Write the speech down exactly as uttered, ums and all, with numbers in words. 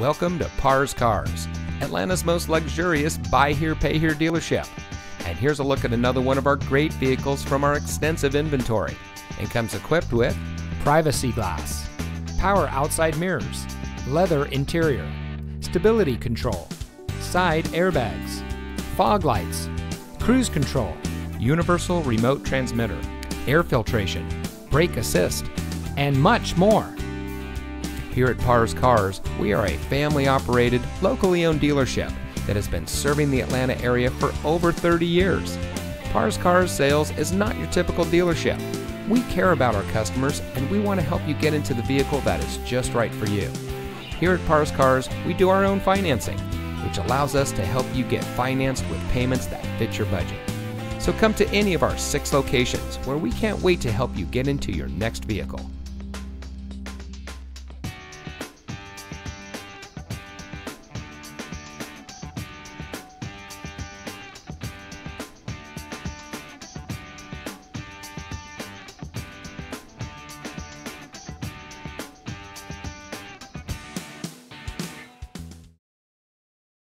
Welcome to Pars Cars, Atlanta's most luxurious buy here, pay here dealership. And here's a look at another one of our great vehicles from our extensive inventory. It comes equipped with privacy glass, power outside mirrors, leather interior, stability control, side airbags, fog lights, cruise control, universal remote transmitter, air filtration, brake assist, and much more. Here at Pars Cars, we are a family-operated, locally owned dealership that has been serving the Atlanta area for over thirty years. Pars Cars Sales is not your typical dealership. We care about our customers and we want to help you get into the vehicle that is just right for you. Here at Pars Cars, we do our own financing, which allows us to help you get financed with payments that fit your budget. So come to any of our six locations where we can't wait to help you get into your next vehicle.